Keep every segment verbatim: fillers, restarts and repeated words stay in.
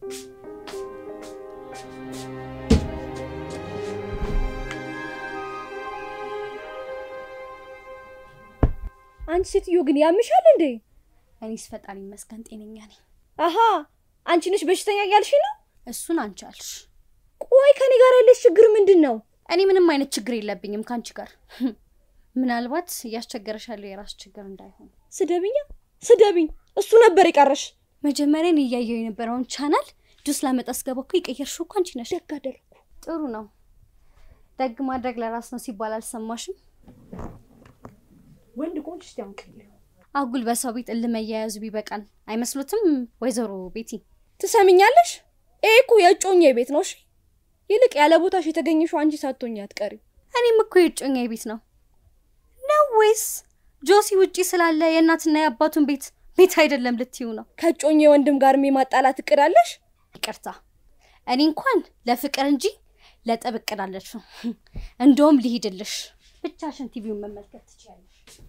አንቺ ሴትዮ ግን ያምሻል እንዴ? እኔስ ፈጣሪ መስገን ጤነኛ ነኝ። አሃ አንቺ ነሽ በሽተኛ ያልሽ ነው? እሱን አንቺ አልሽ። ቆይ ከኔ ጋር ያለሽ ችግር ምንድነው? እኔ ምንም አይነት ችግር የለብኝም ካንቺ ጋር። ምናልባት ያስቸገረሻል የራስ ችግር እንዳይሆን። ስደብኛ ስደብኝ እሱ ነበር ይቀርሽ። መጀመሪያ እኔ ያየው የነበረውን ቻናል ጁስ ላመጣስገበኩ ይቀየርሽው እኮ አንቺ ነሽ። ደግ አደረኩ። ጥሩ ነው። ደግ ማድረግ ለራስ ነው ሲባል አልሰማሽም? ወንድ ቆንጆ ሲያንቀልኝ አጉል በሰው ቤት እልመያያዙ ቢበቃን አይመስሉትም ወይዘሮ ቤቲ? ትሰሚኛለሽ? ኤኩ የጮኛ ቤት ነው። እሺ ይልቅ ያለ ቦታሽ የተገኘሽው አንቺ ሳትሆኚ አትቀሪ። እኔም እኮ የጮኛ ቤት ነው ነው ወይስ ጆሲ ውጪ ስላለ የእናትና የአባቱን ቤት ቤት አይደለም ልትዩ ነው? ከጮኛ ወንድም ጋር የሚማጣላት እቅዳለሽ? ይቅርታ እኔ እንኳን ለፍቅር እንጂ ለጠብ እቅዳለሽ ነው። እንደውም ልሂድልሽ ብቻሽን ቲቪውን መመልከት ትችያለሽ።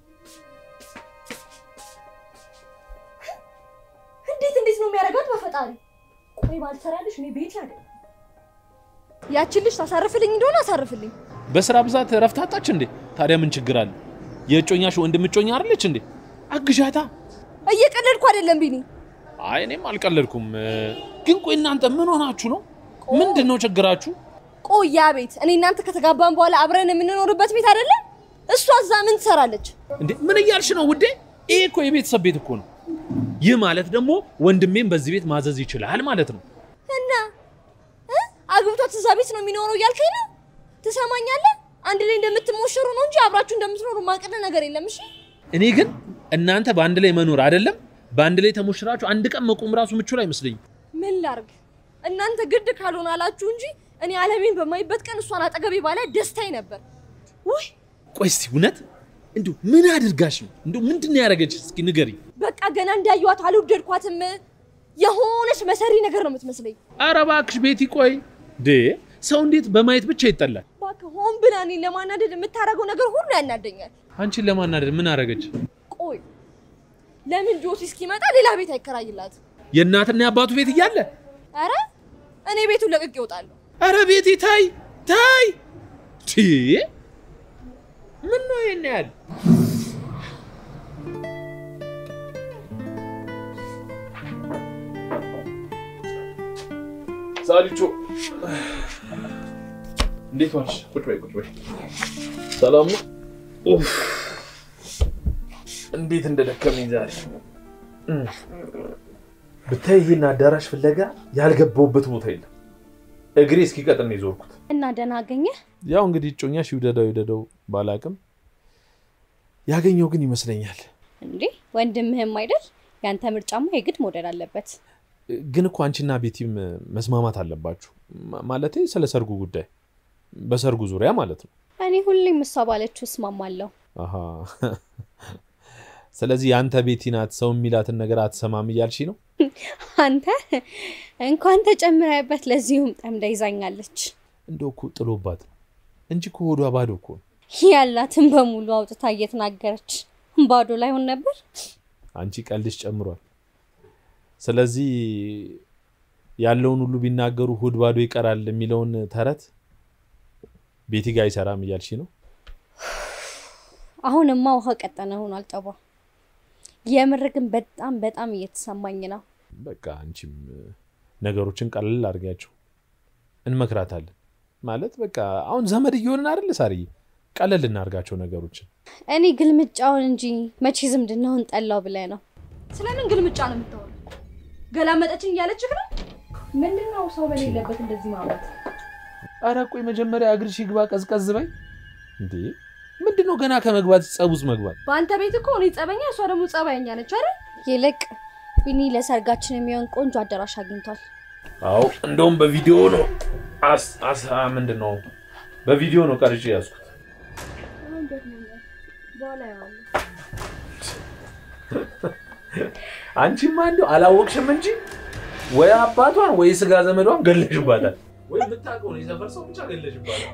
እንዴት እንዴት ነው የሚያረጋት በፈጣሪ? ቆይ ባልሰራልሽ እኔ ቤት አይደል? ያቺልሽ ታሳርፍልኝ እንደሆነ አሳርፍልኝ። በስራ ብዛት ረፍታታች እንዴ? ታዲያ ምን ችግር አለ? የጮኛሽ ወንድም ጮኛ አይደለች እንዴ? አግዣታ። እየቀለድኩ አይደለም ቢኒ። አይ እኔም አልቀለድኩም። ግን ቆይ እናንተ ምን ሆናችሁ ነው? ምንድነው ችግራችሁ? ቆይ ያ ቤት እኔ እናንተ ከተጋባን በኋላ አብረን የምንኖርበት ቤት አይደለም? እሷ እዛ ምን ትሰራለች እንዴ? ምን እያልሽ ነው ውዴ? ይሄ እኮ የቤተሰብ ቤት እኮ ነው። ይህ ማለት ደግሞ ወንድሜም በዚህ ቤት ማዘዝ ይችላል ማለት ነው። እና እ አግብቷት እዛ ቤት ነው የሚኖረው ያልከኝ ነው? ትሰማኛለህ? አንድ ላይ እንደምትሞሸሩ ነው እንጂ አብራችሁ እንደምትኖሩ ማቀደ ነገር የለም። እሺ እኔ ግን እናንተ በአንድ ላይ መኖር አይደለም በአንድ ላይ ተሞሽራችሁ አንድ ቀን መቆም ራሱ ምቹል አይመስልኝም። ምን ላርግ? እናንተ ግድ ካልሆነ አላችሁ እንጂ እኔ ዓለሜን በማይበት ቀን እሷን አጠገቤ ባለ ደስታዬ ነበር። ውይ ቆይ እስቲ እውነት እንዴ ምን አድርጋሽ ነው? እንዴ ምንድነው ያረጋች? እስኪ ንገሪ። በቃ ገና እንዳያዩት አልወደድኳትም። የሆነች መሰሪ ነገር ነው የምትመስለኝ። ኧረ እባክሽ ቤቲ ቆይ ዴ ሰው እንዴት በማየት ብቻ ይጠላል? ባክ ሆን ብላ እኔን ለማናደድ የምታረገው ነገር ሁሉ ያናደኛል። አንቺን ለማናደድ ምን አረጋች? ቆይ ለምን ጆሲ እስኪመጣ ሌላ ቤት አይከራይላት? የእናትና የአባቱ ቤት እያለ አረ እኔ ቤቱን ለቅቄ እወጣለሁ። አረ ቤቲ ታይ ታይ ቲ ምን ነው የኔያል? ሳሊቾ እንዴት ዋልሽ? ቁጭ በይ ቁጭ በይ። ሰላም ነው? ኡፍ እንዴት እንደደከመኝ ዛሬ። ብታይ ይሄን አዳራሽ ፍለጋ ያልገባውበት ቦታ የለም። እግሬ እስኪቀጥል ነው የዞርኩት። እና ደና አገኘ? ያው እንግዲህ ጮኛሽ ይውደዳው ይውደዳው ባላቅም ያገኘው ግን ይመስለኛል። እንዴ ወንድምህም አይደል? ያንተ ምርጫማ የግድ ሞዴል አለበት። ግን እኮ አንቺና ቤቲም መስማማት አለባችሁ። ማለቴ ስለ ሰርጉ ጉዳይ በሰርጉ ዙሪያ ማለት ነው። እኔ ሁሌም መሳባለችሁ እስማማለሁ። አሃ ስለዚህ ያንተ ቤቲ ናት ሰው የሚላትን ነገር አትሰማም እያልሽ ነው? አንተ እንኳን ተጨምራይበት ለዚሁም ጠምዳ ይዛኛለች። እንደው እኮ ጥሎባት እንጂ እኮ ሆዷ ባዶ እኮ ያላትን በሙሉ አውጥታ እየተናገረች ባዶ ላይ ሆነ ነበር። አንቺ ቀልድሽ ጨምሯል። ስለዚህ ያለውን ሁሉ ቢናገሩ ሆድ ባዶ ይቀራል የሚለውን ተረት ቤቲ ጋር ይሰራም እያልሽ ነው? አሁንማ ውሃ ቀጠነ ሆኗል ጠባ። የምር ግን በጣም በጣም እየተሰማኝ ነው። በቃ አንቺም ነገሮችን ቀለል አድርጋችሁ እንመክራታለን ማለት በቃ አሁን ዘመድ እየሆነን አይደል ሳሪ? ቀለል እናርጋቸው ነገሮችን። እኔ ግልምጫውን እንጂ መቼ ዝምድናውን ጠላው ብለ ነው። ስለምን ግልምጫ ነው የምታወራው? ገላመጠችኝ ያለችክ ነው? ምንድነው ሰው በሌለበት እንደዚህ ማለት? አረ ቆይ መጀመሪያ እግርሽ ይግባ ቀዝቀዝ በይ እንዴ። ምንድነው ገና ከመግባት ጸቡስ መግባት? በአንተ ቤት እኮ እኔ ጸበኛ እሷ ደግሞ ጸባይኛ ነች አይደል? ይልቅ ቢኒ ለሰርጋችን የሚሆን ቆንጆ አዳራሽ አግኝቷል። አው እንደውም በቪዲዮ ነው አስ አስ ምንድነው በቪዲዮ ነው ቀርጬ ያስኩት። በኋላ ያው አንቺ ማንዶ አላወቅሽም እንጂ ወይ አባቷን ወይ ስጋ ዘመዷን ገለሽባታል ወይ ብታቆው ነው የሰፈር ብቻ ገለሽባታል።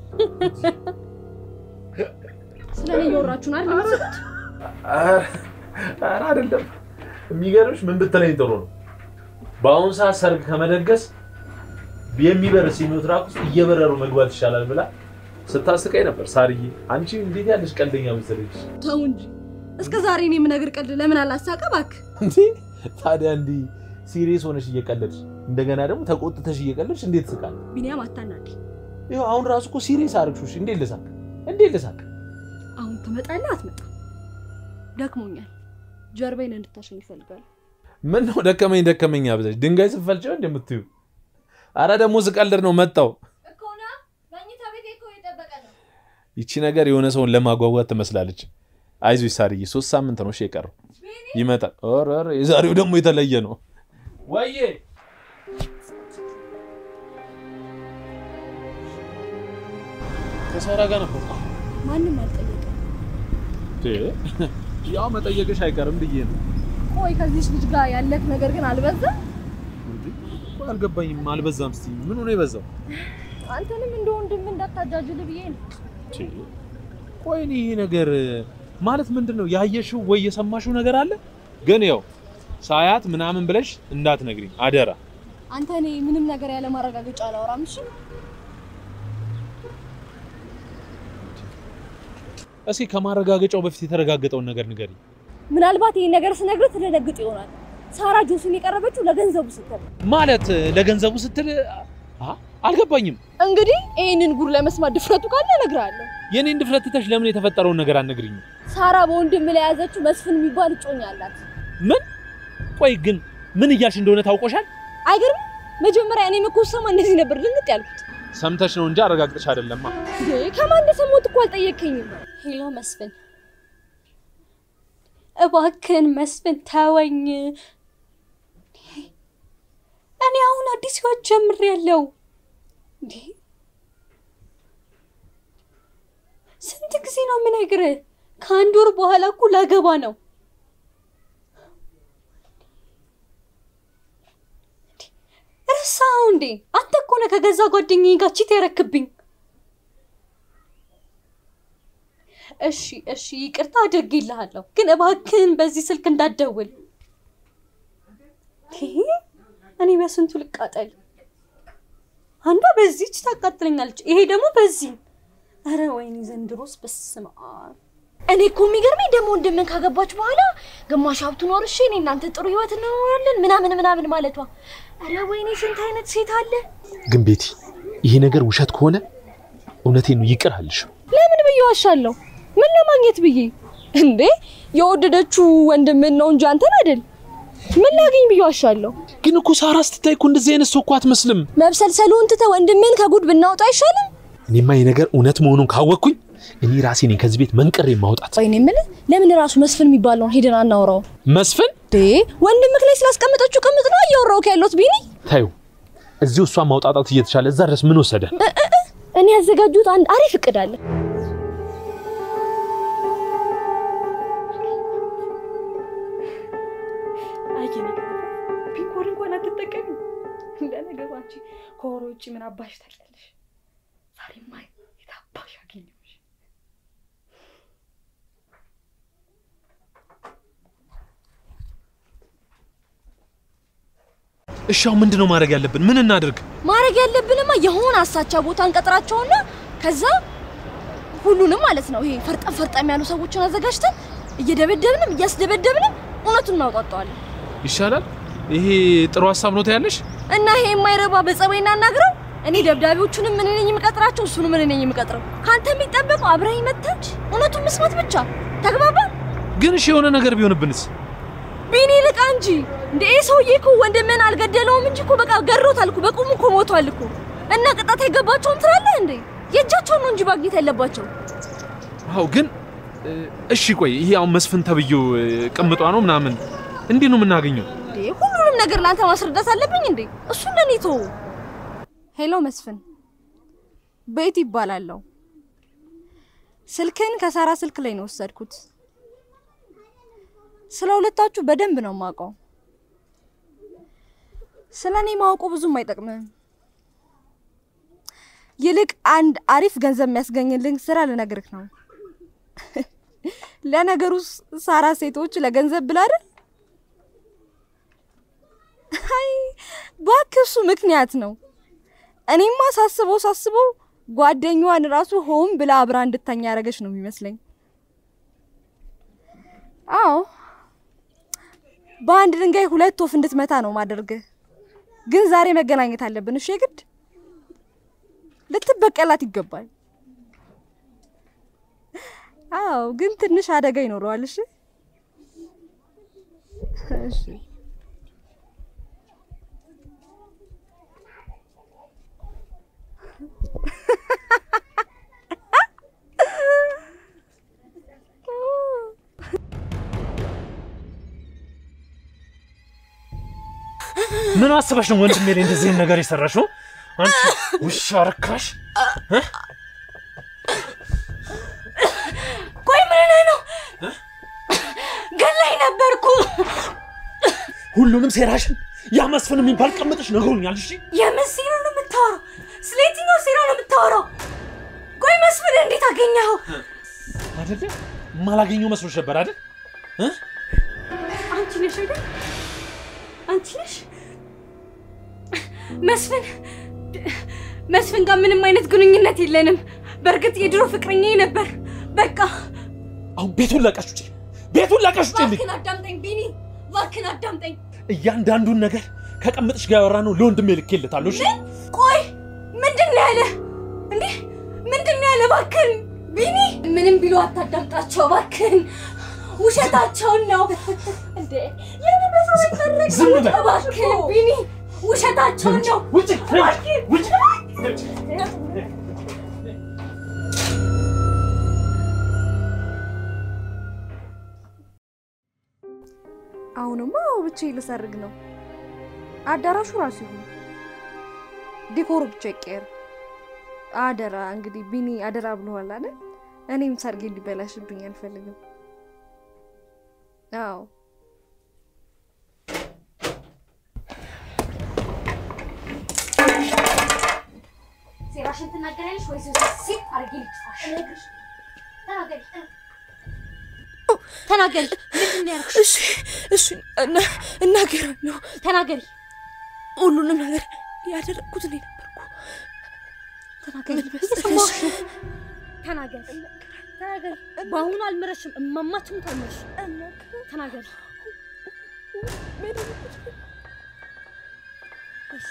ስለኔ ይወራችሁ ነው አይደል? አረ አይደለም የሚገርምሽ ምን ብትለኝ ጥሩ ነው በአሁን ሰዓት ሰርግ ከመደገስ የሚበር ሲኖትራክ ውስጥ እየበረሩ መግባት ይሻላል ብላ ስታስቀኝ ነበር ሳርዬ አንቺ እንዴት ያለሽ ቀልደኛ መሰለሽ ተው እንጂ እስከ ዛሬ እኔ ምን ነገር ቀልድ ለምን አላሳቀባክ እንዴ ታዲያ እንዴ ሲሪየስ ሆነሽ እየቀለድሽ እንደገና ደግሞ ተቆጥተሽ እየቀለድሽ እንዴት ስቃል ቢኒያም አታናዲ ይሄው አሁን ራሱ እኮ ሲሪየስ አርግሹሽ እንዴት ልሳቅ እንዴት ልሳቅ አሁን ትመጣና አትመጣ ደክሞኛል ጀርባዬን እንድታሸኝ ይፈልጋል ምን ነው ደከመኝ ደከመኝ አብዛሽ ድንጋይ ስፈልጨው እንደምትዩ አረ ደግሞ ስቀልድ ነው መጣው እኮና ባኝታ ቤቴ እኮ እየጠበቀ ነው ይቺ ነገር የሆነ ሰውን ለማጓጓት ትመስላለች አይዞሽ ሳርዬ ሶስት ሳምንት ነው እሺ የቀረው ይመጣል ኦር ኦር የዛሬው ደግሞ የተለየ ነው ወይዬ ከሳራ ጋር ነበር ማንንም አልጠየቀም እ ያው መጠየቅሽ አይቀርም ብዬ ነው ቆይ ከዚህ ልጅ ጋር ያለክ ነገር ግን አልበዛም እንዴ ቆይ አልገባኝም አልበዛም እስቲ ምን ሆነ የበዛው አንተንም እንደ ወንድም እንዳታጃጅል ብዬ ነው እቺ ቆይ ይሄ ነገር ማለት ምንድነው ያየሽው ወይ የሰማሽው ነገር አለ ግን ያው ሳያት ምናምን ብለሽ እንዳትነግሪኝ አደራ አንተ እኔ ምንም ነገር ያለ ማረጋገጫ አላወራም እሺ እስኪ ከማረጋገጫው በፊት የተረጋገጠውን ነገር ንገሪ ምናልባት ይሄን ነገር ስነግርህ ትደነግጥ ይሆናል ሳራ ጆስን የቀረበችው ለገንዘቡ ስትል ማለት ለገንዘቡ ስትል አ አልገባኝም እንግዲህ ይሄንን ጉር ለመስማት ድፍረቱ ካለ እነግርሃለሁ የኔን ድፍረት ትተሽ ለምን የተፈጠረውን ነገር አትነግሪኝ ሳራ በወንድም ላይ ያዘችው መስፍን የሚባል እጮኛ አላት ምን ቆይ ግን ምን እያልሽ እንደሆነ ታውቆሻል አይገርም መጀመሪያ እኔ መኮሰማ እንደዚህ ነበር ልንጥ ያልኩት ሰምተሽ ነው እንጂ አረጋግጠሽ አይደለማ እንዴ ከማን እንደሰማሁት እኮ አልጠየከኝም ሄሎ መስፍን እባክህን መስፍን ተወኝ እኔ አሁን አዲስ ህይወት ጀምሬያለሁ እንዴ ስንት ጊዜ ነው የምነግርህ ከአንድ ወር በኋላ እኮ ላገባ ነው ረሳኸው እንዴ አንተ እኮ ነህ ከገዛ ጓደኛዬ ጋር ቺት ያረክብኝ እሺ እሺ ይቅርታ አድርጌልሃለሁ ግን እባክህን በዚህ ስልክ እንዳትደውል እኔ በስንቱ ልቃጠል አንዷ በዚህች ታቃጥለኛለች ይሄ ደግሞ በዚህ አረ ወይኔ ዘንድሮስ በስማ እኔ እኮ የሚገርመኝ ደግሞ እንደምን ካገባች በኋላ ግማሽ ሀብቱ ኖርሽ እኔ እናንተ ጥሩ ህይወት እንኖራለን ምናምን ምናምን ማለቷ አረ ወይኔ ስንት አይነት ሴት አለ ግን ቤቲ ይሄ ነገር ውሸት ከሆነ እውነቴን ነው ይቅርሃልሽ ለምን ብየዋሻለሁ ምን ለማግኘት ብዬ እንዴ የወደደችው ወንድምን ነው እንጂ አንተን አይደል ምን ላገኝ ብየዋሻለሁ ግን እኮ ሳራ ስትታይ እኮ እንደዚህ አይነት ሰው እኮ አትመስልም መብሰልሰሉን ትተ ወንድምን ከጉድ ብናወጣ አይሻልም እኔማ ይሄ ነገር እውነት መሆኑን ካወቅኩኝ እኔ ራሴ ነኝ ከዚህ ቤት መንቀር የማውጣት ወይኔ ምን ለምን ራሱ መስፍን የሚባል ነው ሄደን አናወራው መስፍን ዴ ወንድምክ ላይ ስላስቀመጠችው ቅምጥ ነው እያወራው ከያለሁት ቢኒ ታዩ እዚሁ እሷ ማውጣጣት እየተቻለ እዛ ድረስ ምን ወሰደ እኔ ያዘጋጁት አንድ አሪፍ እቅድ አለ አይኪኒ ፒንኮል እንኳን አትጠቀሚ እንደነገባንቺ ኮሮጪ ምን አባሽ ታውቂያለሽ ዛሬማ የታባሽ አገኘሽ እሻው ምንድነው ማድረግ ያለብን ምን እናድርግ ማድረግ ያለብንማ የሆነ አሳቻ ቦታ እንቀጥራቸውና ከዛ ሁሉንም ማለት ነው ይሄ ፈርጠም ፈርጠም ያሉ ሰዎችን አዘጋጅተን እየደበደብንም እያስደበደብንም እውነቱን እናውጣጣዋለን ይሻላል ይሄ ጥሩ ሐሳብ ነው ታያለሽ እና ይሄ የማይረባ በጸባይና እናግረው እኔ ደብዳቤዎቹንም ምን ነኝ የምቀጥራቸው እሱንም ምን ነኝ የምቀጥረው ካንተ የሚጠበቀው አብረኝ መተች እውነቱን መስማት ብቻ ተግባባ ግን እሺ የሆነ ነገር ቢሆንብንስ ቢኒ ልቃ እንጂ እንዴ ሰውዬ እኮ ወንድምን አልገደለውም እንጂ እኮ በቃ ገሮታል እኮ በቁም እኮ ሞቷል እኮ እና ቅጣት አይገባቸውም ትላለህ እንዴ የእጃቸው ነው እንጂ ማግኘት ያለባቸው አው ግን እሺ ቆይ ይሄ አሁን መስፍን ተብየው ቅምጧ ነው ምናምን እንዴ ነው የምናገኘው እንዴ ሁሉንም ነገር ላንተ ማስረዳት አለብኝ እንዴ እሱ ለኔቶ ሄሎ መስፍን ቤት ይባላልው ስልክን ከሳራ ስልክ ላይ ነው ወሰድኩት ስለሁለታችሁ በደንብ ነው ማውቀው ስለኔ ማውቁ ብዙም አይጠቅምም ይልቅ አንድ አሪፍ ገንዘብ የሚያስገኝልኝ ስራ ልነግርክ ነው ለነገሩ ሳራ ሴቶች ለገንዘብ ብላ አይደል አይ ባክሱ ምክንያት ነው እኔማ ሳስበው ሳስበው ጓደኛዋን ራሱ ሆም ብላ አብራ እንድተኛ ያረገች ነው የሚመስለኝ አዎ በአንድ ድንጋይ ሁለት ወፍ እንድትመታ ነው ማደርገ ግን ዛሬ መገናኘት አለብን እሺ ግድ ልትበቀላት ይገባል አዎ ግን ትንሽ አደጋ ይኖረዋል እሺ እሺ ምን አስበሽ ነው ወንድሜ ላይ እንደዚህ ነገር ይሰራሽው አንቺ ውሻ ረካሽ ቆይ ምን ነው ገላይ ነበርኩ ሁሉንም ሴራሽን ያ መስፍን የሚባል ቀመጥሽ ነግሮኛል እሺ የምስኪኑ ነው የምታወራው ስለየትኛው ሴራ ነው የምታወራው ቆይ መስፍን እንዴት አገኘኸው አይደል ማላገኘው መስሎሽ ነበር አይደል እ አንቺ ነሽ አይደል አንቺ ነሽ መስፍን መስፍን ጋር ምንም አይነት ግንኙነት የለንም በርግጥ የድሮ ፍቅረኛዬ ነበር በቃ አሁን ቤቱን ለቀሽ ውጪ ቤቱን ለቀሽ ውጪ ባክን አዳምጠኝ ቢኒ ባክን አዳምጠኝ እያንዳንዱን ነገር ከቀመጥሽ ጋር ያወራነው ለወንድሜ ልኬልታለሁ እሺ ቆይ ምንድነው ያለ እንዴ ምንድነው ያለ ባክን ቢኒ ምንም ቢሉ አታዳምጣቸው ባክን ውሸታቸው ነው እንዴ የነበረው ይፈረቅ ባክን ቢኒ ውሸታቸው ነው ውጪ ውጪ አሁንማ ብቻ ይልሰርግ ነው አዳራሹ ራሱ ይሁን ዲኮር ብቻ ይቀር አደራ እንግዲህ ቢኒ አደራ ብለዋል አይደል እኔም ሰርግ እንዲበላሽብኝ አልፈልግም አዎ ሴራሽን ትናገራለሽ ወይስ ሲት አርጊ ልትፋሽ ተናገሪ ተናገሪ ምንድነው ያልኩሽ እሺ እሺ እና እናገራለሁ ተናገሪ ሁሉንም ነገር ያደረኩት እኔ ነበርኩ ተናገሪ ተናገሪ ተናገሪ ባሁን አልመረሽም እማማችሁም ታመሽ ተናገሪ እሺ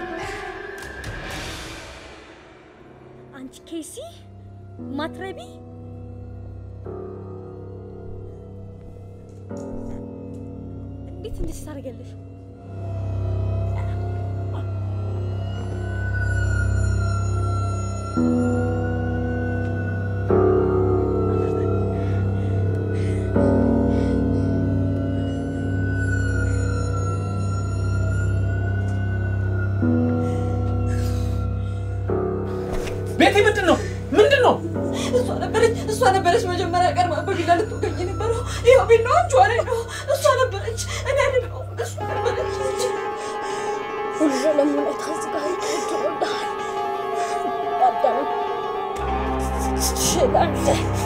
አንቺ ኬሲ ማትረቢ እንዴት እንደዚህ ታደርጊያለሽ ቤቴ ምንድነው ምንድነው እሷ ነበረች እሷ ነበረች መጀመሪያ ቀርማ በቢላ ልትወገኝ ነበረው ይሄው ቢላው አንቺ አለኝ ነው እሷ ነበረች እኔ አይደለም እሷ ነበረች ሁሉንም ታዝጋይ ተወዳል አዳም ሸጋንተ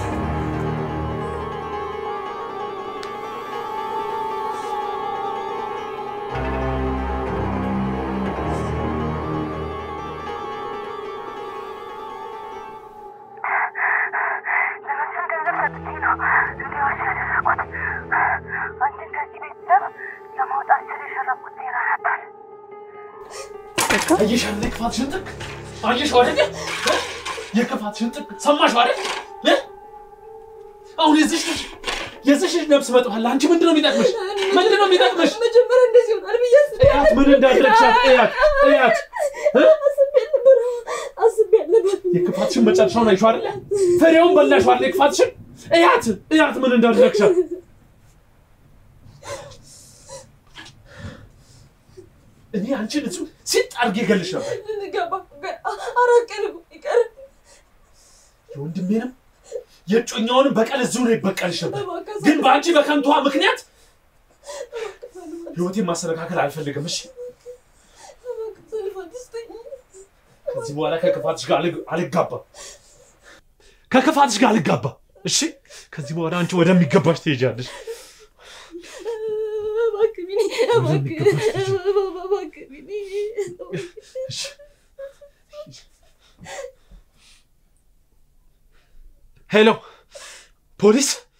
አየሽ አይደል የክፋትሽን ጥግ አየሽው አይደል የክፋትሽን ጥግ ሰማሽው አይደል እ አሁን የዚህ የዚህ ነፍስ መጥቷል አንቺ ምንድነው የሚጠቅምሽ ምንድነው የሚጠቅምሽ መጀመሪያ እንደዚህ ሆናል ብዬሽ እያት ምን እንዳደረግሻት እያት እያት አስቤ ነበር የክፋትሽን መጨረሻውን አይሽው አይደል ፍሬውን በላሽው አይደል የክፋትሽን እያት እያት ምን እንዳደረግሻት እኔ አንቺን እሱ ሲጣርግ ይገልሽ ነበር ልንገባ አራቀን ይቀር የወንድሜንም የጮኛውንም በቀል እዚሁ ነው ይበቀልሽ ነበር ግን በአንቺ በከንቷ ምክንያት ህይወቴን ማስተካከል አልፈልግም እሺ ከዚህ በኋላ ከክፋትሽ ጋር አልጋባ ከክፋትሽ ጋር አልጋባ እሺ ከዚህ በኋላ አንቺ ወደሚገባሽ ትሄጃለሽ እባክህ ቢኒ እባክህ እባክህ ቢኒ ሄሎ ፖሊስ